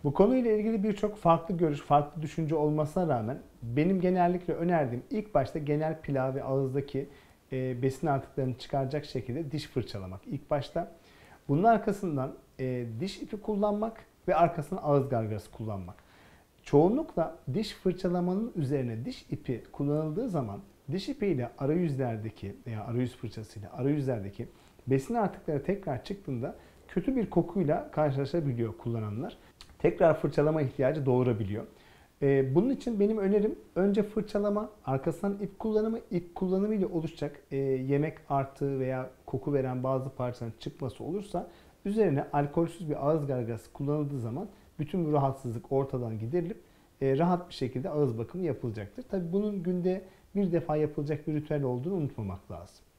Bu konuyla ilgili birçok farklı görüş, farklı düşünce olmasına rağmen benim genellikle önerdiğim ilk başta genel pilav ve ağızdaki besin artıklarını çıkaracak şekilde diş fırçalamak. İlk başta bunun arkasından diş ipi kullanmak ve arkasından ağız gargarası kullanmak. Çoğunlukla diş fırçalamanın üzerine diş ipi kullanıldığı zaman diş ipiyle arayüzlerdeki veya arayüz fırçasıyla arayüzlerdeki besin artıkları tekrar çıktığında kötü bir kokuyla karşılaşabiliyor kullananlar. Tekrar fırçalama ihtiyacı doğurabiliyor. Bunun için benim önerim önce fırçalama, arkasından ip kullanımı, ip kullanımı ile oluşacak yemek artığı veya koku veren bazı parçaların çıkması olursa üzerine alkolsüz bir ağız gargarası kullanıldığı zaman bütün bu rahatsızlık ortadan giderilip rahat bir şekilde ağız bakımı yapılacaktır. Tabii bunun günde bir defa yapılacak bir ritüel olduğunu unutmamak lazım.